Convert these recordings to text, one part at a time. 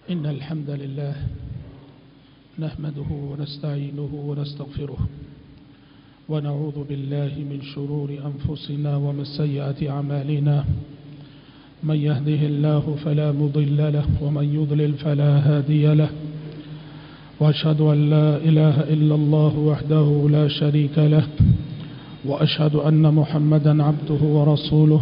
إن الحمد لله نحمده ونستعينه ونستغفره ونعوذ بالله من شرور أنفسنا ومن سيئات أعمالنا من يهده الله فلا مضل له ومن يضلل فلا هادي له وأشهد أن لا إله إلا الله وحده لا شريك له وأشهد أن محمدا عبده ورسوله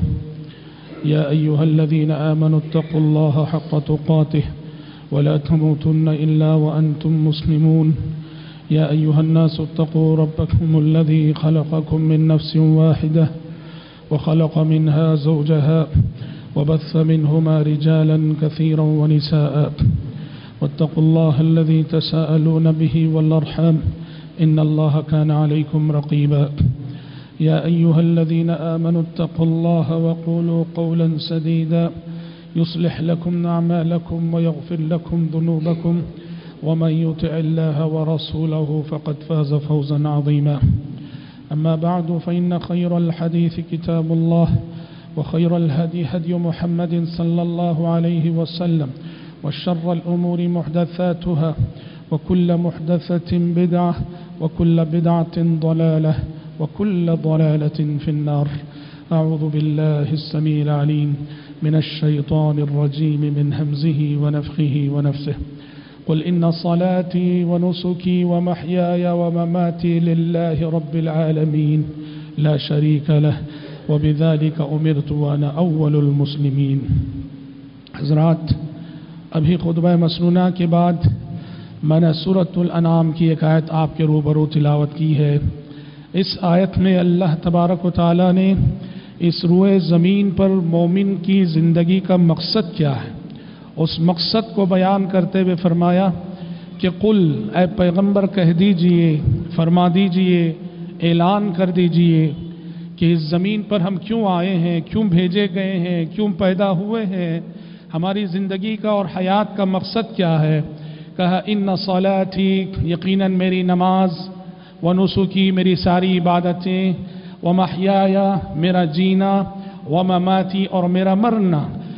يا أيها الذين آمنوا اتقوا الله حق تقاته ولا تموتن إلا وأنتم مسلمون يا أيها الناس اتقوا ربكم الذي خلقكم من نفس واحدة وخلق منها زوجها وبث منهما رجالا كثيرا ونساء واتقوا الله الذي تساءلون به والأرحام إن الله كان عليكم رقيبا يا أيها الذين آمنوا اتقوا الله وقولوا قولا سديدا يصلح لكم أعمالكم ويغفر لكم ذنوبكم ومن يطع الله ورسوله فقد فاز فوزا عظيما أما بعد فإن خير الحديث كتاب الله وخير الهدي هدي محمد صلى الله عليه وسلم وشر الأمور محدثاتها وكل محدثة بدعة وكل بدعة ضلالة وكل ضلالة في النار أعوذ بالله السميع العليم من الشيطان الرجيم من همزه ونفخه ونفسه قل إن صلاتي ونسكي ومحياي ومماتي لله رب العالمين لا شريك له وبذلك أمرت وأنا أول المسلمين. حضرات، ابھی خطبہ مسنونہ کے بعد میں نے سورۃ الانعام کی ایک آیت آپ کے روبرو تلاوت کی ہے. اس آیت میں اللہ تبارک و تعالیٰ نے اس روئے زمین پر مومن کی زندگی کا مقصد کیا ہے اس مقصد کو بیان کرتے ہوئے فرمایا کہ قل، اے پیغمبر کہہ دیجئے، فرما دیجئے، اعلان کر دیجئے کہ اس زمین پر ہم کیوں آئے ہیں، کیوں بھیجے گئے ہیں، کیوں پیدا ہوئے ہیں، ہماری زندگی کا اور حیات کا مقصد کیا ہے. کہا ان صلاتی، یقیناً میری نماز، ونسکی، میری ساری عبادتیں، ومحیایا، میرا جینا، ومماتی، اور میرا مرنا،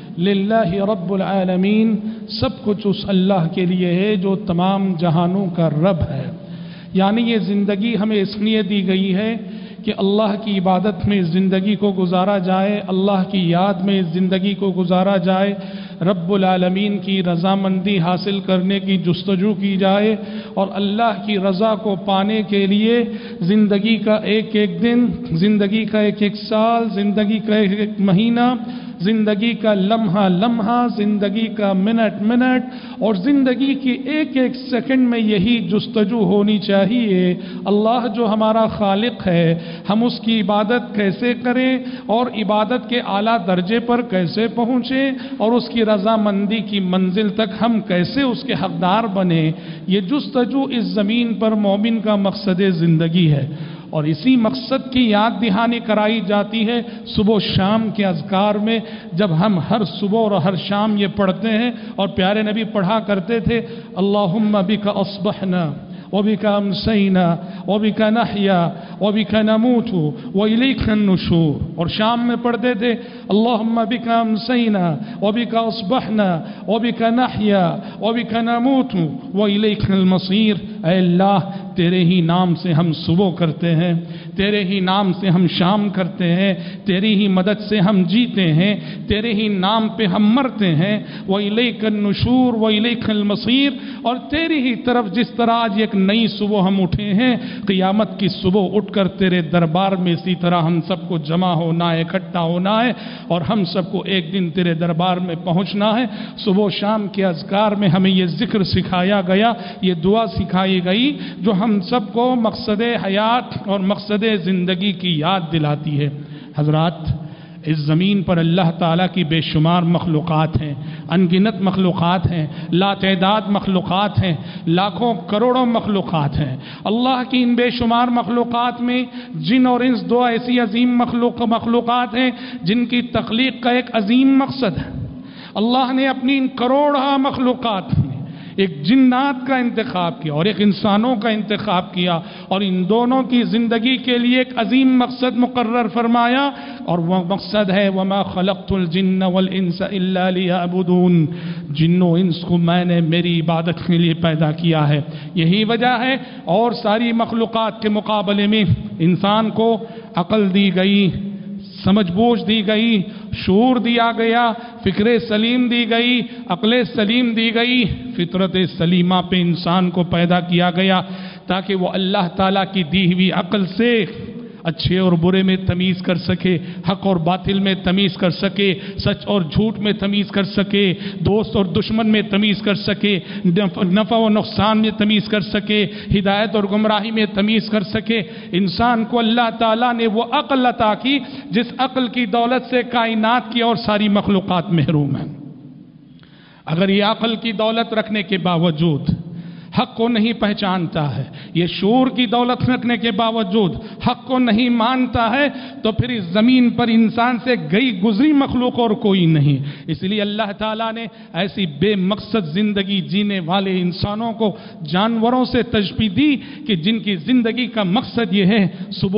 للہ رب العالمین، سب کچھ اس اللہ کے لیے ہے جو تمام جہانوں کا رب ہے. یعنی یہ زندگی ہمیں اس لیے دی گئی ہے کہ اللہ کی عبادت میں اس زندگی کو گزارا جائے، اللہ کی یاد میں اس زندگی کو گزارا جائے، رب العالمین کی رضامندی حاصل کرنے کی جستجو کی جائے، اور اللہ کی رضا کو پانے کے لیے زندگی کا ایک ایک دن، زندگی کا ایک ایک سال، زندگی کا ایک ایک مہینہ، زندگی کا لمحہ لمحہ، زندگی کا منٹ منٹ، اور زندگی کی ایک ایک سیکنڈ میں یہی جستجو ہونی چاہیے اللہ جو ہمارا خالق ہے ہم اس کی عبادت کیسے کریں اور عبادت کے اعلیٰ درجے پر کیسے پہنچیں اور اس کی رضامندی کی منزل تک ہم کیسے اس کے حقدار بنیں. یہ جستجو اس زمین پر مومن کا مقصد زندگی ہے، اور اسی مقصد کی یاد دہانی کرائی جاتی ہے صبح و شام کے اذکار میں. جب ہم ہر صبح اور ہر شام یہ پڑھتے ہیں، اور پیارے نبی پڑھا کرتے تھے اللہم بک اصبحنا وبک امسینا وبک نحیا وبک نموت والیک النشور، اور شام میں پڑھتے تھے اللہم بک امسینا وبک اصبحنا وبک نحیا وبک نموت والیک المصیر. اے اللہ، تیرے ہی نام سے ہم صبح کرتے ہیں، تیرے ہی نام سے ہم شام کرتے ہیں، تیری ہی مدد سے ہم جیتے ہیں، تیرے ہی نام پہ ہم مرتے ہیں. وَإِلَيْكَ النُّشُورُ وَإِلَيْكَ الْمَصِيرُ، اور تیری ہی طرف جس طرح آج ایک نئی صبح ہم اٹھے ہیں، قیامت کی صبح اٹھ کر تیرے دربار میں اسی طرح ہم سب کو جمع ہونا ہے، اکٹھا ہونا ہے، اور ہم سب کو ایک دن تیرے دربار میں پہنچنا ہے. صبح و شام کے اذکار میں ہمیں یہ ذکر سکھایا گیا، یہ دعا سکھائی گئی جو ہم سب کو مقصد حیات اور مقصد زندگی کی یاد دلاتی ہے. حضرات، اس زمین پر اللہ تعالیٰ کی بے شمار مخلوقات ہیں، انگنت مخلوقات ہیں، لا تعداد مخلوقات ہیں، لاکھوں کروڑوں مخلوقات ہیں. اللہ کی ان بے شمار مخلوقات میں جن اور انس دو ایسی عظیم مخلوقات ہیں جن کی تخلیق کا ایک عظیم مقصد ہے. اللہ نے اپنی ان کروڑہ مخلوقات میں ایک جنات کا انتخاب کیا اور ایک انسانوں کا انتخاب کیا، اور ان دونوں کی زندگی کے لیے ایک عظیم مقصد مقرر فرمایا، اور وہ مقصد ہے وَمَا خَلَقْتُ الْجِنَّ وَالْإِنسَ إِلَّا لِيَعْبُدُونَ، جن و انس کو میں نے میری عبادت کے لیے پیدا کیا ہے۔ یہی وجہ ہے اور ساری مخلوقات کے مقابلے میں انسان کو عقل دی گئی، سمجھ بوجھ دی گئی، شعور دیا گیا، فکر سلیم دی گئی، عقل سلیم دی گئی، فطرت سلیمہ پہ انسان کو پیدا کیا گیا تاکہ وہ اللہ تعالیٰ کی دی ہوئی عقل سے اچھے اور برے میں تمیز کر سکے، حق اور باطل میں تمیز کر سکے، سچ اور جھوٹ میں تمیز کر سکے، دوست اور دشمن میں تمیز کر سکے، نفع و نقصان میں تمیز کر سکے، ہدایت اور گمراہی میں تمیز کر سکے۔ انسان کو اللہ تعالیٰ نے وہ عقل عطا کی جس عقل کی دولت سے کائنات کی اور ساری مخلوقات محروم ہیں۔ اگر یہ عقل کی دولت رکھنے کے باوجود حق کو نہیں پہچانتا ہے، یہ شعور کی دولت رکھنے کے باوجود حق کو نہیں مانتا ہے، تو پھر اس زمین پر انسان سے گئی گزری مخلوق اور کوئی نہیں۔ اس لیے اللہ تعالیٰ نے ایسی بے مقصد زندگی جینے والے انسانوں کو جانوروں سے تشبیہ دی کہ جن کی زندگی کا مقصد یہ ہے،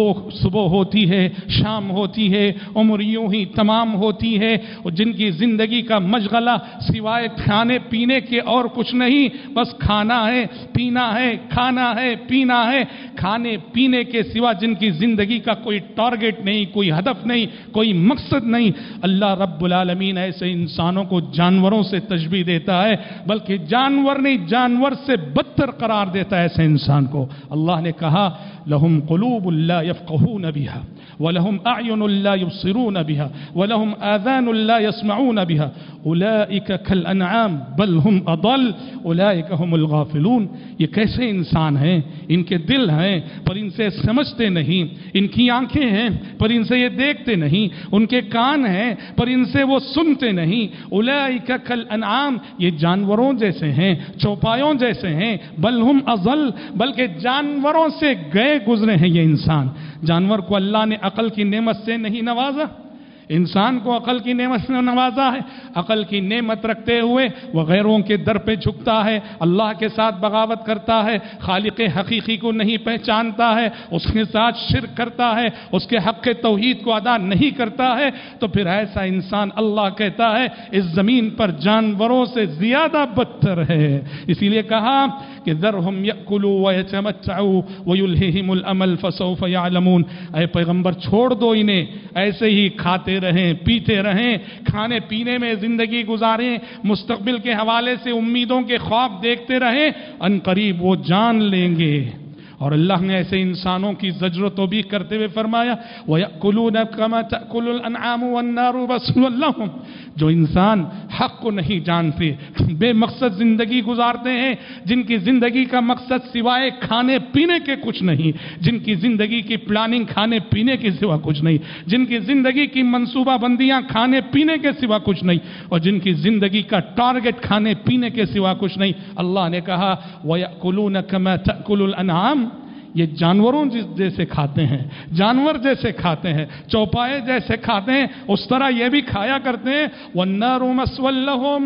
صبح ہوتی ہے، شام ہوتی ہے، عمر یوں ہی تمام ہوتی ہے، اور جن کی زندگی کا مشغلہ سوائے کھانے پینے کے اور کچھ نہیں، بس کھانا ہے، پینا ہے، کھانا ہے، پینا ہے، کھانے پینے کے سوا جن کی زندگی کا کوئی ٹارگٹ نہیں، کوئی ہدف نہیں، کوئی مقصد نہیں۔ اللہ رب العالمین ایسے انسانوں کو جانوروں سے تشبیہ دیتا ہے، بلکہ جانور نہیں، جانور سے بدتر قرار دیتا ہے ایسے انسان کو۔ اللہ نے کہا لَهُمْ قُلُوبٌ لَا يَفْقَهُونَ بِهَا وَلَهُمْ أَعْيُنٌ لَا يُبْصِرُونَ بِهَا وَلَهُمْ آذَانٌ لَا يَسْمَعُونَ بِهَا أُولَئِكَ كَالْأَنْعَامِ بَلْ هُمْ أَضَلُّ أُولَئِكَ هُمُ الْغَافِلُونَ۔ یہ کیسے انسان ہیں؟ ان کے دل ہیں پر ان سے سمجھتے نہیں، ان کی آنکھیں ہیں پر ان سے یہ دیکھتے نہیں، ان کے کان ہیں پر ان سے وہ سنتے نہیں۔ أُولَئِكَ كَالْأَنْعَامِ، یہ جانوروں جیسے ہیں، چوپایوں جیسے ہیں، بل ہم اضل، بلکہ جانوروں سے گئے گزرے ہیں یہ انسان۔ جانور کو اللہ نے عقل کی نعمت سے نہیں نوازا، انسان کو عقل کی نعمت سے نوازا ہے۔ عقل کی نعمت رکھتے ہوئے وہ غیروں کے در پہ جھکتا ہے، اللہ کے ساتھ بغاوت کرتا ہے، خالق حقیقی کو نہیں پہچانتا ہے، اس کے ساتھ شرک کرتا ہے، اس کے حق توحید کو ادا نہیں کرتا ہے، تو پھر ایسا انسان اللہ کہتا ہے اس زمین پر جانوروں سے زیادہ بدتر ہے۔ اسی لیے کہا کہ ذرہم یأکلوا ویتمتعوا ویلہہم الامل فسوف یعلمون، اے پیغمبر چھوڑ دو انہیں، ایسے ہی کھاتے رہیں، پیتے رہیں، کھانے پینے میں زندگی گزاریں، مستقبل کے حوالے سے امیدوں کے خواب دیکھتے رہیں، ان قریب وہ جان لیں گے۔ اور اللہ نے ایسے انسانوں کی زجر و توبیخ کرتے ہوئے فرمایا وَيَأْكُلُونَ كَمَا تَأْكُلُ الْأَنْعَامُ وَالنَّارُ مَثْوًى لَهُمْ، جو انسان حق کو نہیں جانتے، بے مقصد زندگی گزارتے ہیں، جن کی زندگی کا مقصد سوائے کھانے پینے کے کچھ نہیں، جن کی زندگی کی پلاننگ کھانے پینے کے سوا کچھ نہیں، جن کی زندگی کی منصوبہ بندیاں کھانے پینے کے سوا کچھ نہیں، اور جن کی زندگی کا ٹارگٹ کھانے پینے کے سوا کچھ نہیں۔ اللہ نے کہا وَيَأْكُلُونَ كَمَا تَأْكُلُ الْأَنْعَامُ، یہ جانوروں جیسے کھاتے ہیں، جانور جیسے کھاتے ہیں، چوپائے جیسے کھاتے ہیں، اس طرح یہ بھی کھایا کرتے ہیں۔ وَالنَّارُ مَثْوًى لَهُمْ،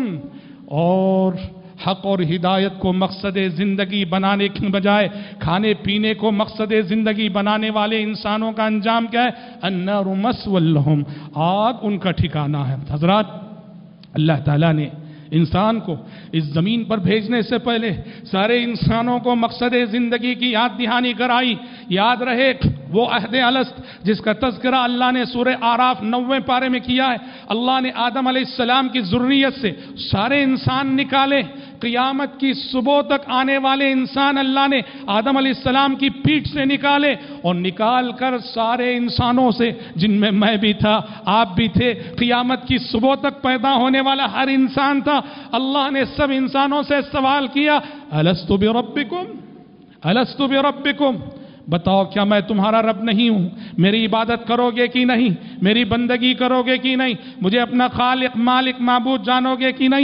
اور حق اور ہدایت کو مقصد زندگی بنانے کی بجائے کھانے پینے کو مقصد زندگی بنانے والے انسانوں کا انجام کیا ہے؟ النَّارُ مَثْوًى لَهُمْ، آگ ان کا ٹھکانہ ہے۔ حضرات، اللہ تعالیٰ نے انسان کو اس زمین پر بھیجنے سے پہلے سارے انسانوں کو مقصد زندگی کی یاد دہانی کرائی۔ یاد رہے وہ عہد الست جس کا تذکرہ اللہ نے سورہ آراف 90 پارے میں کیا ہے۔ اللہ نے آدم علیہ السلام کی ذریت سے سارے انسان نکالے، قیامت کی صبح تک آنے والے انسان اللہ نے آدم علیہ السلام کی پیٹھ سے نکالے، اور نکال کر سارے انسانوں سے، جن میں میں بھی تھا، آپ بھی تھے، قیامت کی صبح تک پیدا ہونے والا ہر انسان تھا۔ اللہ نے سب انسانوں سے سوال کیا الست بربکم، الست بربکم، بتاؤ کیا میں تمہارا رب نہیں ہوں؟ میری عبادت کرو گے کہ نہیں؟ میری بندگی کرو گے کہ نہیں؟ مجھے اپنا خالق مالک معبود جانو گے کہ نہیں؟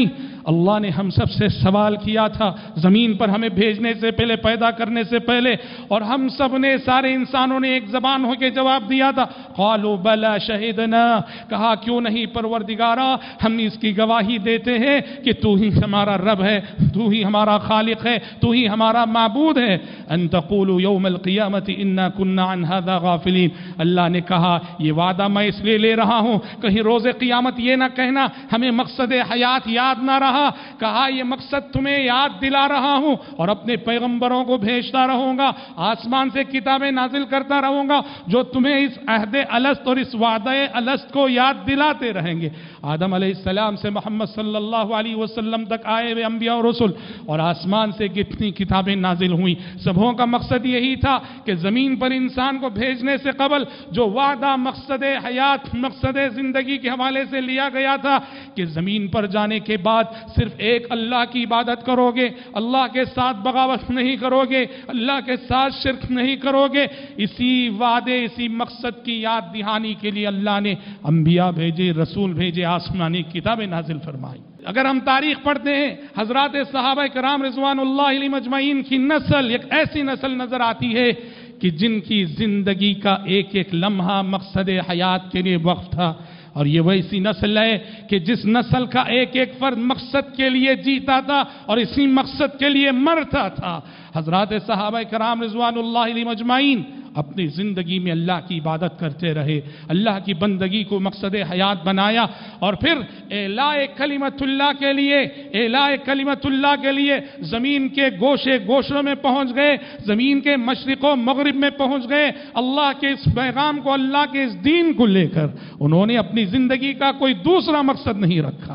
اللہ نے ہم سب سے سوال کیا تھا زمین پر ہمیں بھیجنے سے پہلے، پیدا کرنے سے پہلے، اور ہم سب نے، سارے انسانوں نے ایک زبان ہو کے جواب دیا تھا، قالوا بلا شہدنا، کہا کیوں نہیں پروردگارا، ہم اس کی گواہی دیتے ہیں کہ تو ہی ہمارا رب ہے، تو ہی ہمارا خالق ہے، تو ہی ہمارا معبود ہے، ان تقولوا یوم القیامت انا کنا عن هذا غافلین۔ اللہ نے کہا یہ وعدہ میں اس لیے لے رہا ہوں کہیں روز قیامت یہ نہ کہنا ہمیں مقصد حیات یاد نہ رہا، کہا یہ مقصد تمہیں یاد دلا رہا ہوں اور اپنے پیغمبروں کو بھیجتا رہوں گا، آسمان سے کتابیں نازل کرتا رہوں گا جو تمہیں اس عہد الست اور اس وعدہ الست کو یاد دلاتے رہیں گے۔ آدم علیہ السلام سے محمد صلی اللہ علیہ وسلم تک آئے ہوئے انبیاء اور رسل اور آسمان سے کتنی کتابیں نازل ہوئیں، سبوں کا مقصد یہی تھا کہ زمین پر انسان کو بھیجنے سے قبل جو وعدہ مقصد حیات، مقصد زندگی کے حوالے سے لیا گیا تھا کہ زمین پر جانے کے بعد صرف ایک اللہ کی عبادت کرو گے، اللہ کے ساتھ بغاوت نہیں کرو گے، اللہ کے ساتھ شرک نہیں کرو گے، اسی وعدے، اسی مقصد کی یاد دہانی کے لیے اللہ نے انبیاء بھیجے، رسول بھیجے، آسمانی کتابیں نازل فرمائی۔ اگر ہم تاریخ پڑھتے ہیں حضرات صحابہ کرام رضوان اللہ علیہم اجمعین کی نسل ایک ایسی نسل نظر آتی ہے کہ جن کی زندگی کا ایک ایک لمحہ مقصد حیات کے لیے وقف تھا، اور یہ ویسی نسل ہے کہ جس نسل کا ایک ایک فرد مقصد کے لیے جیتا تھا اور اسی مقصد کے لیے مرتا تھا۔ حضرات صحابہ کرام رضوان اللہ علیہم اجمعین اپنی زندگی میں اللہ کی عبادت کرتے رہے، اللہ کی بندگی کو مقصد حیات بنایا، اور پھر اعلاء کلمت اللہ کے لیے، اعلاء کلمت اللہ کے لیے زمین کے گوشے گوشوں میں پہنچ گئے، زمین کے مشرق و مغرب میں پہنچ گئے، اللہ کے اس پیغام کو، اللہ کے اس دین کو لے کر انہوں نے اپنی زندگی کا کوئی دوسرا مقصد نہیں رکھا۔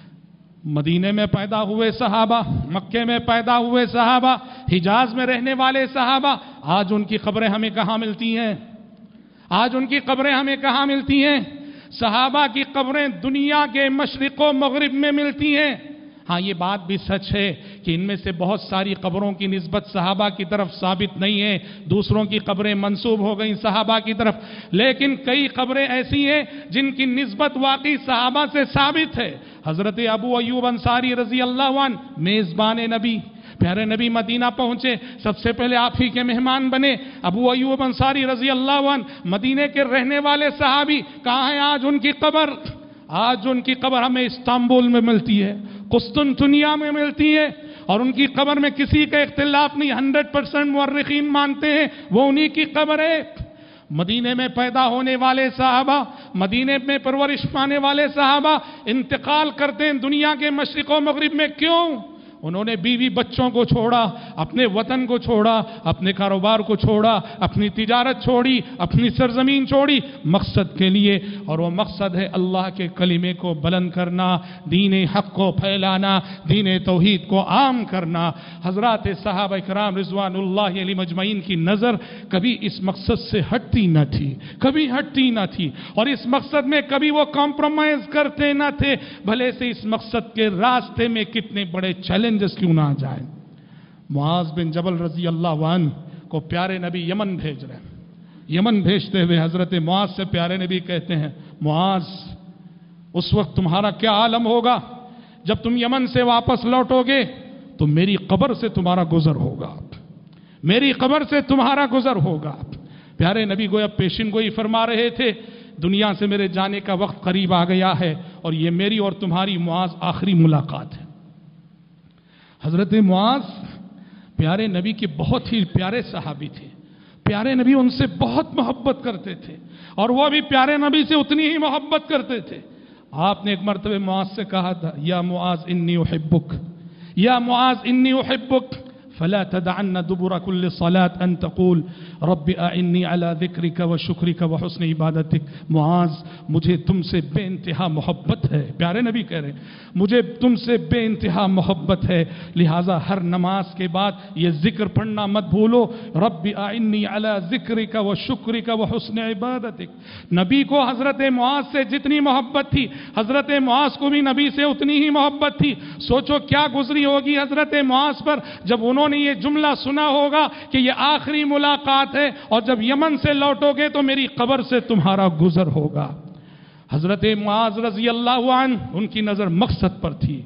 مدینے میں پیدا ہوئے صحابہ، مکے میں پیدا ہوئے صحابہ، حجاز میں رہنے والے صحابہ، آج ان کی قبریں ہمیں کہاں ملتی ہیں؟ آج ان کی قبریں ہمیں کہاں ملتی ہیں؟ صحابہ کی قبریں دنیا کے مشرق و مغرب میں ملتی ہیں۔ ہاں یہ بات بھی سچ ہے کہ ان میں سے بہت ساری قبروں کی نسبت صحابہ کی طرف ثابت نہیں ہے، دوسروں کی قبریں منسوب ہو گئیں صحابہ کی طرف، لیکن کئی قبریں ایسی ہیں جن کی نسبت واقعی صحابہ سے ثابت ہے۔ حضرت ابو ایوب انصاری رضی اللہ عنہ میزبان نبی، پیارے نبی مدینہ پہنچے، سب سے پہلے آپ ہی کے مہمان بنے۔ ابو ایوب انصاری رضی اللہ عنہ مدینے کے رہنے والے صحابی، کہاں ہے آج ان کی قبر؟ آج ان کی قبر ہمیں استنبول میں ملتی ہے، قسطنطنیہ میں ملتی ہے، اور ان کی قبر میں کسی کا اختلاف نہیں، 100% مورخین مانتے ہیں وہ انہی کی قبر ہے۔ مدینے میں پیدا ہونے والے صحابہ، مدینے میں پرورش پانے والے صحابہ انتقال کرتے ہیں دنیا کے مشرق و مغرب میں، کیوں؟ انہوں نے بیوی بچوں کو چھوڑا، اپنے وطن کو چھوڑا، اپنے کاروبار کو چھوڑا، اپنی تجارت چھوڑی، اپنی سرزمین چھوڑی مقصد کے لیے، اور وہ مقصد ہے اللہ کے کلمے کو بلند کرنا، دین حق کو پھیلانا، دین توحید کو عام کرنا۔ حضرات صحابہ کرام رضوان اللہ علیہم اجمعین کی نظر کبھی اس مقصد سے ہٹتی نہ تھی، کبھی ہٹتی نہ تھی، اور اس مقصد میں کبھی وہ کمپرومائز کرتے نہ تھے، بھلے سے اس مقصد کے راستے میں کتنے بڑے چیلنجز کیوں نہ جائیں۔ معاذ بن جبل رضی اللہ عنہ کو پیارے نبی یمن بھیج رہے ہیں، یمن بھیجتے ہوئے حضرت معاذ سے پیارے نبی کہتے ہیں، معاذ اس وقت تمہارا کیا عالم ہوگا جب تم یمن سے واپس لوٹو گے تو میری قبر سے تمہارا گزر ہوگا، میری قبر سے تمہارا گزر ہوگا۔ پیارے نبی گویا پیشن گوئی فرما رہے تھے، دنیا سے میرے جانے کا وقت قریب آ گیا ہے، اور یہ میری اور تمہاری معاذ آخری ملاقات ہے۔ حضرت معاذ پیارے نبی کے بہت ہی پیارے صحابی تھے، پیارے نبی ان سے بہت محبت کرتے تھے، اور وہ بھی پیارے نبی سے اتنی ہی محبت کرتے تھے۔ آپ نے ایک مرتبہ معاذ سے کہا تھا، یا معاذ انی احبک، یا معاذ انی احبک، فلا تدعن دبر كل صلاة ان تقول رب اعني على ذكرك وشكرك وحسن عبادتك۔ معاذ مجھے تم سے بے انتہا محبت ہے، پیارے نبی کہہ رہے ہیں مجھے تم سے بے انتہا محبت ہے، لہٰذا ہر نماز کے بعد یہ ذکر پڑھنا مت بھولو، رب اعني على ذكرك وشكرك وحسن عبادتك۔ نبی کو حضرت معاذ سے جتنی محبت تھی، حضرت معاذ کو بھی نبی سے اتنی ہی محبت تھی۔ سوچو کیا گزری ہوگی حضرت معاذ پر جب انہوں نے یہ جملہ سنا ہوگا کہ یہ آخری ملاقات ہے، اور جب یمن سے لوٹو گے تو میری قبر سے تمہارا گزر ہوگا۔ حضرت معاذ رضی اللہ عنہ ان کی نظر مقصد پر تھی،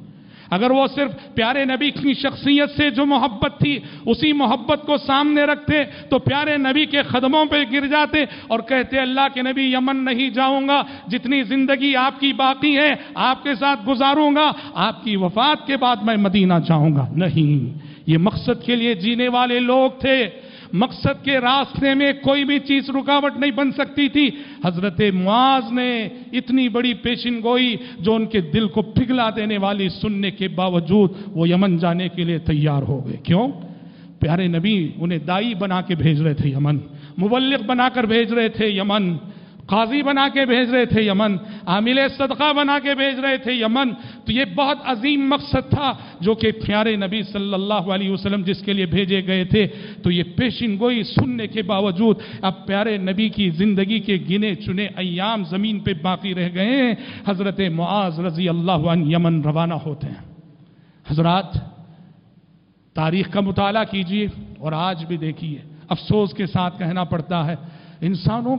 اگر وہ صرف پیارے نبی کی شخصیت سے جو محبت تھی اسی محبت کو سامنے رکھتے تو پیارے نبی کے قدموں پہ گر جاتے اور کہتے اللہ کے نبی یمن نہیں جاؤں گا، جتنی زندگی آپ کی باقی ہے آپ کے ساتھ گزاروں گا، آپ کی وفات کے بعد میں مدینہ جاؤں گا۔ نہیں، یہ مقصد کے لیے جینے والے لوگ تھے، مقصد کے راستے میں کوئی بھی چیز رکاوٹ نہیں بن سکتی تھی۔ حضرت معاذ نے اتنی بڑی پیشن گوئی جو ان کے دل کو پگھلا دینے والی سننے کے باوجود وہ یمن جانے کے لیے تیار ہو گئے۔ کیوں؟ پیارے نبی انہیں دائی بنا کے بھیج رہے تھے یمن، مبلغ بنا کر بھیج رہے تھے یمن، قاضی بنا کے بھیج رہے تھے یمن، عامل صدقہ بنا کے بھیج رہے تھے یمن۔ تو یہ بہت عظیم مقصد تھا جو کہ پیارے نبی صلی اللہ علیہ وسلم جس کے لیے بھیجے گئے تھے۔ تو یہ پیشن گوئی سننے کے باوجود اب پیارے نبی کی زندگی کے گنے چنے ایام زمین پہ باقی رہ گئے ہیں۔ حضرت معاذ رضی اللہ عنہ یمن روانہ ہوتے ہیں۔ حضرات، تاریخ کا مطالعہ کیجئے اور آج بھی دیکھیے، افسوس کے ساتھ کہنا پڑتا ہے انسانوں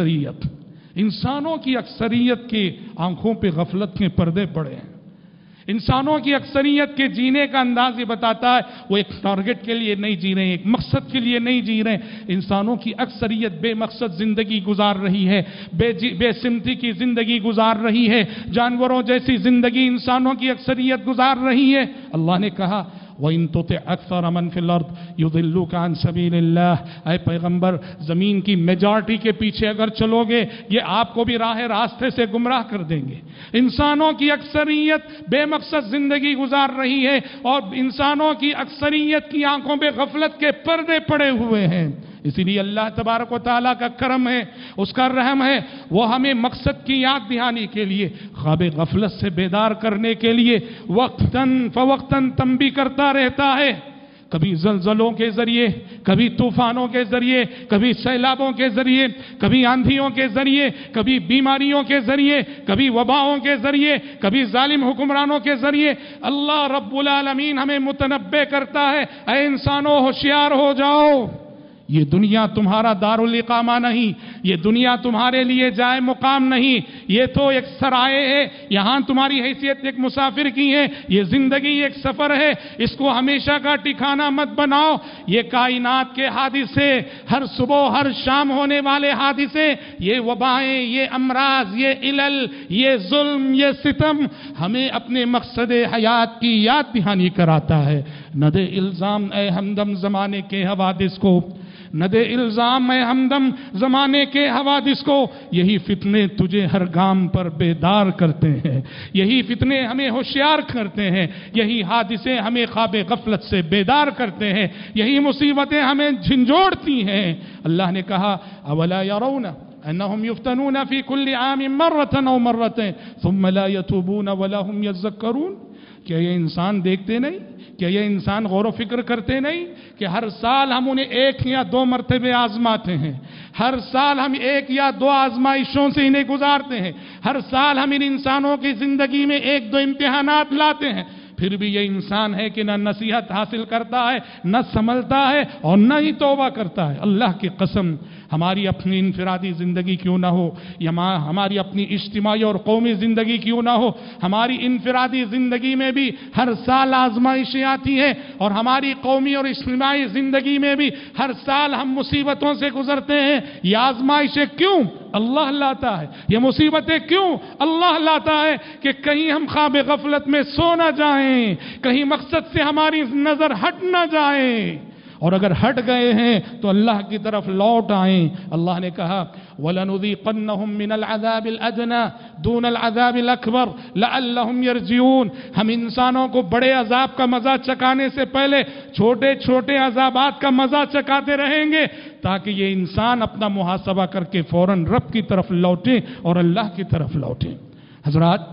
کی اکثریت کی آنکھوں پہ غفلت کے پردے پڑے ہیں۔ انسانوں کی اکثریت کے جینے کا انداز یہ بتاتا ہے وہ ایک ٹارگٹ کے لیے نہیں جی رہے ہیں، ایک مقصد کے لیے نہیں جی رہے ہیں۔ انسانوں کی اکثریت بے مقصد زندگی گزار رہی ہے، بے سمتی کی زندگی گزار رہی ہے، جانوروں جیسی زندگی انسانوں کی اکثریت گزار رہی ہے۔ اللہ نے کہا وَإِن تُطِعْ أَكْثَرَ مَنْ فِي الْأَرْضِ يُضِلُّوكَ عَنْ سَبِيلِ اللَّهِ، اے پیغمبر زمین کی میجارٹی کے پیچھے اگر چلو گے یہ آپ کو بھی راستے سے گمراہ کر دیں گے۔ انسانوں کی اکثریت بے مقصد زندگی گزار رہی ہے اور انسانوں کی اکثریت کی آنکھوں پہ غفلت کے پردے پڑے ہوئے ہیں۔ اسی لیے اللہ تبارک و تعالیٰ کا کرم ہے، اس کا رحم ہے، وہ ہمیں مقصد کی یاد دہانی کے لیے، خواب غفلت سے بیدار کرنے کے لیے وقتاً فوقتاً تنبیہ کرتا رہتا ہے۔ کبھی زلزلوں کے ذریعے، کبھی طوفانوں کے ذریعے، کبھی سیلابوں کے ذریعے، کبھی آندھیوں کے ذریعے، کبھی بیماریوں کے ذریعے، کبھی وباؤں کے ذریعے، کبھی ظالم حکمرانوں کے ذریعے اللہ رب العالمین ہمیں متنبہ کرتا ہے، اے انسانوں ہوشیار ہو جاؤ، یہ دنیا تمہارا دارالاقامہ نہیں، یہ دنیا تمہارے لیے جائے مقام نہیں، یہ تو ایک سرائے ہے، یہاں تمہاری حیثیت ایک مسافر کی ہے، یہ زندگی ایک سفر ہے، اس کو ہمیشہ کا ٹھکانہ مت بناؤ۔ یہ کائنات کے حادثے، ہر صبح ہر شام ہونے والے حادثے، یہ وبائیں، یہ امراض، یہ علل، یہ ظلم، یہ ستم ہمیں اپنے مقصد حیات کی یاد دہانی کراتا ہے۔ نہ دے الزام اے ہمدم زمانے کے حوادث کو، نہ دے الزام اے ہمدم زمانے کے حوادث کو، یہی فتنے تجھے ہر گام پر بیدار کرتے ہیں، یہی فتنے ہمیں ہوشیار کرتے ہیں، یہی حادثے ہمیں خواب غفلت سے بیدار کرتے ہیں، یہی مصیبتیں ہمیں جھنجھوڑتی ہیں۔ اللہ نے کہا اولا یرون انہم یفتنون فی کل عام مرۃ او مرتين ثم لا يتوبون ولا هم يذکرون، کیا یہ انسان دیکھتے نہیں، کیا یہ انسان غور و فکر کرتے نہیں کہ ہر سال ہم انہیں 1 یا 2 مرتبے آزماتے ہیں، ہر سال ہم 1 یا 2 آزمائشوں سے انہیں گزارتے ہیں، ہر سال ہم ان انسانوں کی زندگی میں 1-2 امتحانات لاتے ہیں، پھر بھی یہ انسان ہے کہ نہ نصیحت حاصل کرتا ہے، نہ سنبھلتا ہے اور نہ ہی توبہ کرتا ہے۔ اللہ کی قسم، ہماری اپنی انفرادی زندگی کیوں نہ ہو یا ہماری اپنی اجتماعی اور قومی زندگی کیوں نہ ہو، ہماری انفرادی زندگی میں بھی ہر سال آزمائشیں آتی ہیں اور ہماری قومی اور اجتماعی زندگی میں بھی ہر سال ہم مصیبتوں سے گزرتے ہیں۔ یہ آزمائشیں کیوں اللہ لاتا ہے، یہ مصیبتیں کیوں اللہ لاتا ہے کہ کہیں ہم خواب غفلت میں سو نہ جائیں، کہیں مقصد سے ہماری نظر ہٹ نہ جائے، اور اگر ہٹ گئے ہیں تو اللہ کی طرف لوٹ آئیں۔ اللہ نے کہا وَلَنُذِيقَنَّهُم مِّنَ الْعَذَابِ الْأَدْنَىٰ دُونَ الْعَذَابِ الْأَكْبَرِ لَعَلَّهُمْ يَرْجِعُونَ، ہم انسانوں کو بڑے عذاب کا مزہ چکانے سے پہلے چھوٹے چھوٹے عذابات کا مزہ چکاتے رہیں گے تاکہ یہ انسان اپنا محاسبہ کر کے فوراً رب کی طرف لوٹیں اور اللہ کی طرف لوٹیں۔ حضرات،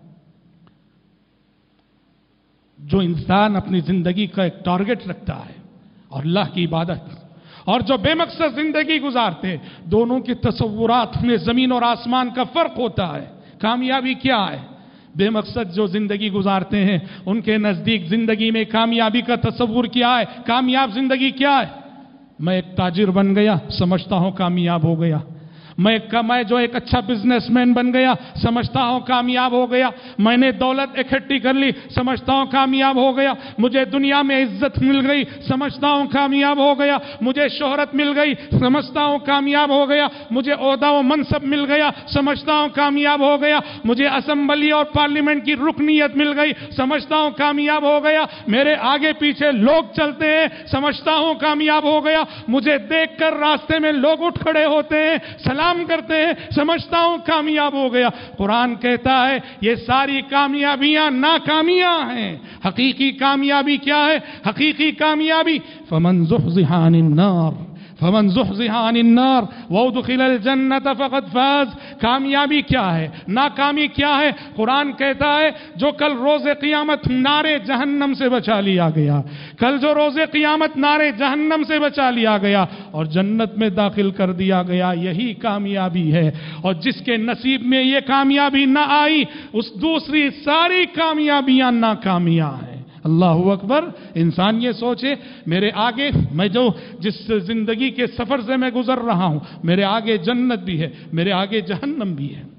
جو انسان اپنی زندگی کا ایک ٹارگٹ رکھتا ہے اور اللہ کی عبادت، اور جو بے مقصد زندگی گزارتے ہیں، دونوں کے تصورات میں زمین اور آسمان کا فرق ہوتا ہے۔ کامیابی کیا ہے؟ بے مقصد جو زندگی گزارتے ہیں ان کے نزدیک زندگی میں کامیابی کا تصور کیا ہے؟ کامیاب زندگی کیا ہے؟ میں ایک تاجر بن گیا، سمجھتا ہوں کامیاب ہو گیا۔ मैं जो एक अच्छा बिजनेसमैन बन गया समझता हूं कामयाब हो गया, मैंने दौलत इकट्ठी कर ली समझता हूं कामयाब हो गया, मुझे दुनिया में इज्जत मिल गई समझता हूं कामयाब हो गया, मुझे शोहरत मिल गई समझता हूं कामयाब हो गया, मुझे ओहदा व मनसब मिल गया समझता हूं कामयाब हो गया, मुझे असेंबली और पार्लियामेंट की रुकनियत मिल गई समझता हूं कामयाब हो गया, मेरे आगे पीछे लोग चलते हैं समझता हूं कामयाब हो गया, मुझे देखकर रास्ते में लोग उठ खड़े होते हैं सलाम करते हैं समझता हूं कामयाब हो गया। कुरान कहता है ये सारी कामयाबियां नाकामियां हैं। हकीकी कामयाबी क्या है? हकीकी कामयाबी फमन ज़ुहज़िहा अनिन नार व उदखिलल जन्नत फ़क़द फ़ाज़। कामयाबी क्या है, नाकामी क्या है? कुरान कहता है जो कल रोज़े क़ियामत नारे जहन्नम से बचा लिया गया, कल जो रोज़े क़ियामत नारे जहन्नम से बचा लिया गया और जन्नत में दाखिल कर दिया गया, यही कामयाबी है। और जिसके नसीब में ये कामयाबी ना आई उस दूसरी सारी कामयाबियां नाकामियां हैं। अल्लाहु अकबर। इंसान ये सोचे मेरे आगे मैं जो जिस जिंदगी के सफर से मैं गुजर रहा हूं, मेरे आगे जन्नत भी है, मेरे आगे जहन्नम भी है।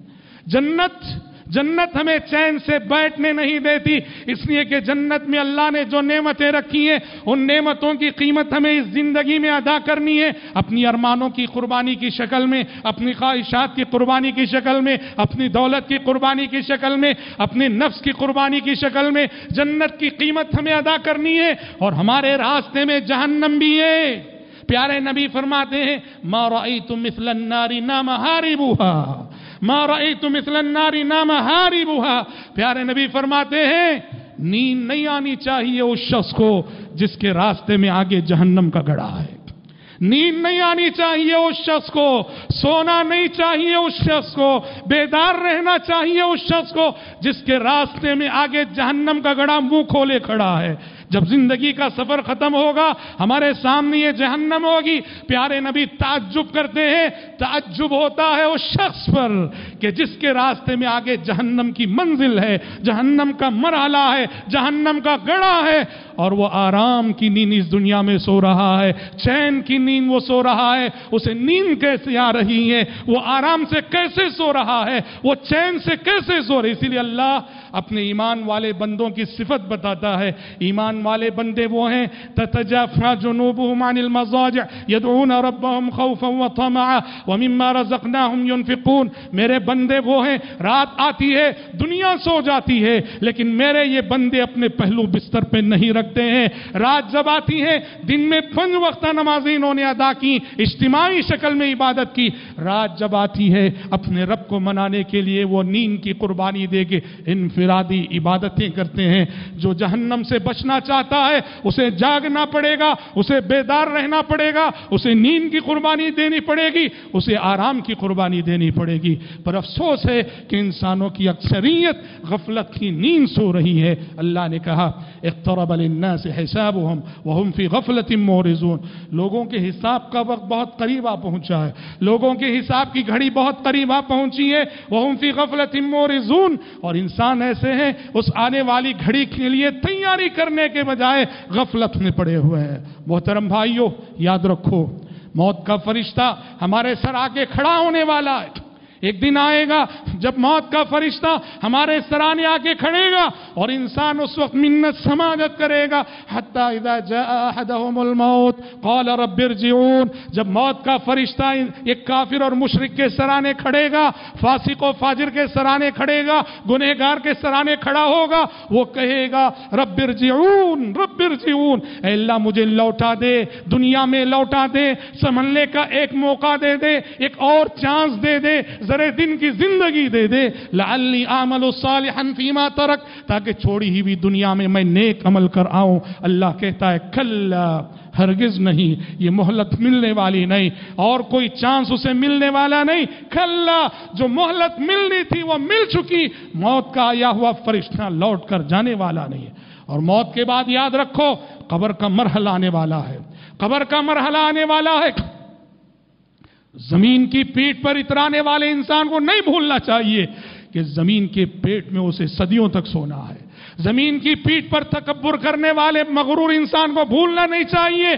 जन्नत हमें चैन से बैठने नहीं देती, इसलिए कि जन्नत में अल्लाह ने जो नेमतें रखी हैं उन नेमतों की कीमत हमें इस जिंदगी में अदा करनी है, अपनी अरमानों की कुर्बानी की शक्ल में, अपनी ख्वाहिशात की कुर्बानी की शक्ल में, अपनी दौलत की कुर्बानी की शक्ल में, अपनी नफ्स की कुर्बानी की शक्ल में जन्नत की कीमत हमें अदा करनी है। और हमारे रास्ते में जहन्नम भी है। प्यारे नबी फरमाते हैं मा रअयतु मिस्लन नारी ना महारिबुहा, मा रअयतु मिस्लन नारी ना महारिबुहा। प्यारे नबी फरमाते हैं नींद नहीं आनी चाहिए उस शख्स को जिसके रास्ते में आगे जहन्नम का गड़ा है। नींद नहीं आनी चाहिए उस शख्स को, सोना नहीं चाहिए उस शख्स को, बेदार रहना चाहिए उस शख्स को जिसके रास्ते में आगे जहन्नम का गड़ा मुंह खोले खड़ा है। जब जिंदगी का सफर खत्म होगा हमारे सामने ये जहन्नम होगी। प्यारे नबी ताज्जुब करते हैं, ताज्जुब होता है उस शख्स पर कि जिसके रास्ते में आगे जहन्नम की मंजिल है, जहन्नम का मरहला है, जहन्नम का गड़ा है और वो आराम की नींद इस दुनिया में सो रहा है, चैन की नींद वो सो रहा है। उसे नींद कैसे आ रही है, वो आराम से कैसे सो रहा है, वो चैन से कैसे सो रही। इसीलिए अल्लाह अपने ईमान वाले बंदों की सिफत बताता है। ईमान वाले बंदे वो हैं ततजाफा जुनूबुहुम अनिल मज़ाजिअ यदऊन रब्बहुम खौफन व तमअ व मिम्मा रज़क़नाहुम युनफ़िक़ून। मेरे बंदे वो हैं रात आती है दुनिया सो जाती है लेकिन मेरे ये बंदे अपने पहलू बिस्तर पे नहीं रखते हैं। रात जब आती है दिन में 5 वक्त नमाज़ें इन्होंने अदा की, इज्तिमाई शक्ल में इबादत की। रात जब आती है अपने रब को मनाने के लिए वो नींद की कुर्बानी दे के इनफिरादी इबादतें करते हैं। जो जहन्नम से बचना चाहता है उसे जागना पड़ेगा, उसे बेदार रहना पड़ेगा, उसे नींद की कुर्बानी देनी पड़ेगी, उसे आराम की कुर्बानी देनी पड़ेगी। पर अफसोस है कि इंसानों की अक्सरियत गफलत की नींद सो रही है। अल्लाह ने कहा इक़्तरब लिन्नास हिसाबुहुम व हुम फी गफलतिन मुरिज़ून। लोगों के हिसाब का वक्त बहुत करीब आ पहुंचा है, लोगों के हिसाब की घड़ी बहुत करीब आ पहुंची है। व हुम फी गफलतिन मुरिज़ून। और इंसान ऐसे हैं उस आने वाली घड़ी के लिए तैयारी करने के बजाय गफलत में पड़े हुए हैं। मोहतरम भाइयों याद रखो मौत का फरिश्ता हमारे सर आके खड़ा होने वाला है। एक दिन आएगा जब मौत का फरिश्ता हमारे सराने आके खड़ेगा और इंसान उस वक्त मिन्नत समाजत करेगा। हत्ता इज़ा जाअ अहदहुमुल मौत क़ाल रब्बिरजिऊन। जब मौत का फरिश्ता एक काफिर और मुशरिक के सराने खड़ेगा, फासिक और फाजिर के सराने खड़ेगा, गुनहगार के सराने खड़ा होगा, वो कहेगा रब्बिरजिऊन रब्बिरजिऊन, ऐ अल्लाह मुझे लौटा दे, दुनिया में लौटा दे, संभलने का एक मौका दे दे, एक और चांस दे दे, जरे दिन की जिंदगी दे दे। लअल्ली आमलु सालिहन फीमा तरक, ताकि छोड़ी हुई दुनिया में मैं नेक अमल कर आऊं। अल्लाह कहता है कल्ला, हरगिज नहीं, ये मोहलत मिलने वाली नहीं और कोई चांस उसे मिलने वाला नहीं। कल्ला, जो मोहलत मिलनी थी वो मिल चुकी। मौत का आया हुआ फरिश्ता लौट कर जाने वाला नहीं है। और मौत के बाद याद रखो कब्र का मरहला आने वाला है, कब्र का मरहला आने वाला है। जमीन की पीठ पर इतराने वाले इंसान को नहीं भूलना चाहिए कि जमीन के पेट में उसे सदियों तक सोना है। जमीन की पीठ पर तकब्बुर करने वाले मगरूर इंसान को भूलना नहीं चाहिए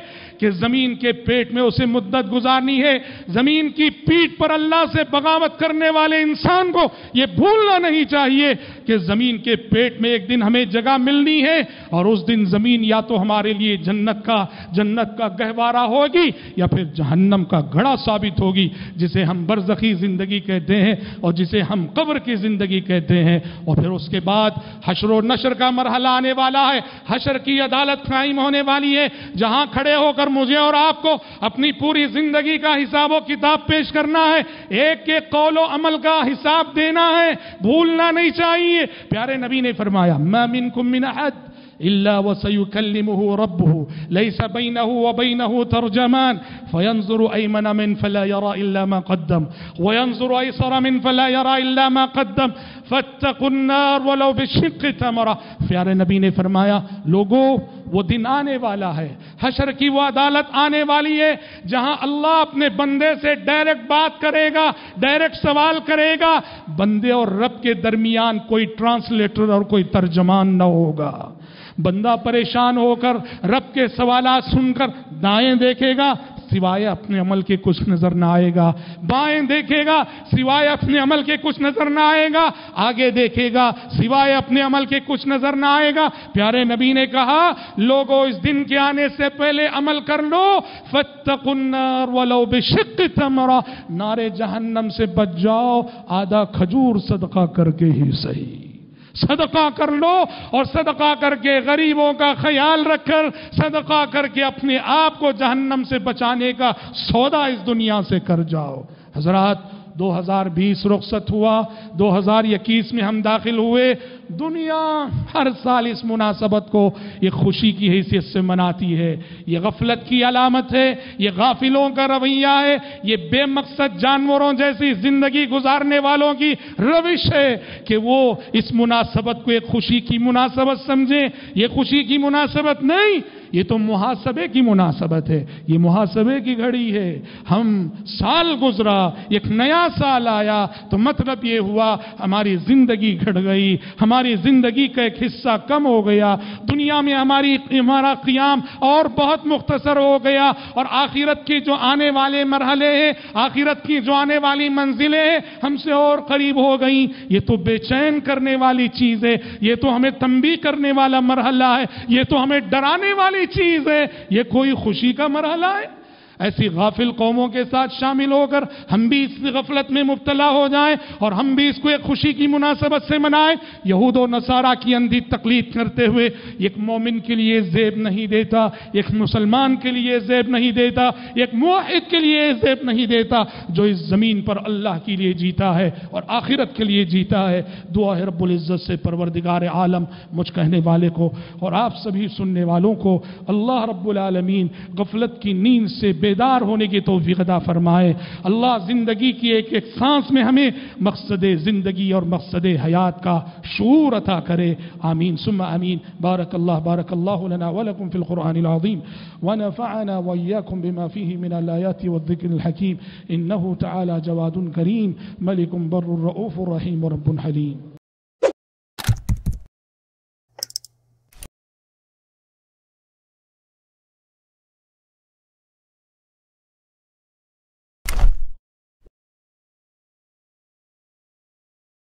کہ زمین کے پیٹ میں اسے مدت گزارنی ہے. زمین کی پیٹھ پر اللہ سے بغاوت کرنے والے انسان کو یہ بھولنا نہیں چاہیے کہ زمین کے پیٹ میں ایک دن ہمیں جگہ ملنی ہے، اور اس دن زمین یا تو ہمارے لیے جنت کا گہوارہ ہوگی یا پھر جہنم کا گھڑا ثابت ہوگی، جسے ہم برزخی زندگی کہتے ہیں اور جسے ہم قبر کی زندگی کہتے ہیں. اور پھر اس کے بعد حشر و نشر کا مرحلہ آنے والا ہے. حشر کی عدالت قائم ہونے والی ہے، جہاں کھڑے ہو کر مجھے اور آپ کو اپنی پوری زندگی کا حساب و کتاب پیش کرنا ہے، ایک ایک قول و عمل کا حساب دینا ہے، بھولنا نہیں چاہیے. پیارے نبی نے فرمایا ما منکم من احد إلا وسيكلمه ربه ليس بينه وبينه ترجمان فينظر أيمن من فلا يرى إلا ما قدم وينظر أيسر من فلا يرى إلا ما قدم فاتقوا النار ولو بشق تمرة. پیارے نبی نے فرمایا لوگوں وہ دن آنے والا ہے، حشر کی وہ عدالت آنے والی ہے جہاں اللہ اپنے بندے سے ڈائریکٹ بات کرے گا، ڈائریکٹ سوال کرے گا. بندے اور رب کے درمیان کوئی ٹرانسلیٹر اور کوئی ترجمان نہ ہوگا. بندہ پریشان ہو کر رب کے سوالات سن کر دائیں دیکھے گا، سوائے اپنے عمل کے کچھ نظر نہ آئے گا. بائیں دیکھے گا، سوائے اپنے عمل کے کچھ نظر نہ آئے گا. آگے دیکھے گا، سوائے اپنے عمل کے کچھ نظر نہ آئے گا. پیارے نبی نے کہا لوگوں اس دن کے آنے سے پہلے عمل کر لو. فاتقوا النار ولو بشق تمرہ، نار جہنم سے بچ جاؤ آدھا کھجور صدقہ کر کے ہی صحیح. صدقہ کر لو، اور صدقہ کر کے غریبوں کا خیال رکھ کر صدقہ کر کے اپنے آپ کو جہنم سے بچانے کا سودا اس دنیا سے کر جاؤ. حضرات 2020 رخصت ہوا، 2021 میں ہم داخل ہوئے. دنیا ہر سال اس مناسبت کو ایک خوشی کی حیثیت سے مناتی ہے. یہ غفلت کی علامت ہے، یہ غافلوں کا رویہ ہے، یہ بے مقصد جانوروں جیسی زندگی گزارنے والوں کی روش ہے کہ وہ اس مناسبت کو ایک خوشی کی مناسبت سمجھیں. یہ خوشی کی مناسبت نہیں، یہ تو محاسبے کی مناسبت ہے، یہ محاسبے کی گھڑی ہے. ہم سال گزرا، ایک نیا سال آیا تو مطلب یہ ہوا ہماری زندگی گھٹ گئی، ہماری زندگی کا ایک حصہ کم ہو گیا. دنیا میں ہمارا قیام اور بہت مختصر ہو گیا، اور آخرت کے جو آنے والے مرحلے ہیں، آخرت کی جو آنے والی منزلیں ہیں ہم سے اور قریب ہو گئیں. یہ تو بے چین کرنے والی چیز ہے، یہ تو ہمیں تنبیہ کرنے والا مرحلہ ہے، یہ تو ہمیں ڈرانے والی چیز ہے. یہ کوئی خوشی کا مرحلہ ہے؟ ایسی غافل قوموں کے ساتھ شامل ہو کر ہم بھی اس غفلت میں مبتلا ہو جائیں اور ہم بھی اس کو ایک خوشی کی مناسبت سے منائیں. یہود و نصارہ کی اندھی تقلید کرتے ہوئے ایک مومن کے لیے زیب نہیں دیتا، ایک مسلمان کے لیے زیب نہیں دیتا، ایک موحد کے لیے زیب نہیں دیتا جو اس زمین پر اللہ کے لیے جیتا ہے اور آخرت کے لیے جیتا ہے. دعا ہے رب العزت سے پروردگار عالم مجھ کہنے والے کو اور آپ سبھی سننے والوں کو اللہ رب العالمین غفلت کی نیند سے بیدار ہونے کی توفیق عطا فرمائے. اللہ زندگی کی ایک ایک سانس میں ہمیں مقصد زندگی اور مقصد حیات کا شعور عطا کرے. آمین ثم آمین. بارک اللہ لنا ولکم فی القرآن العظیم ونفعنا وإياكم بما فيه من الآيات والذكر الحكيم إنه تعالى جواد كريم ملك بر رؤوف رحيم رب حليم.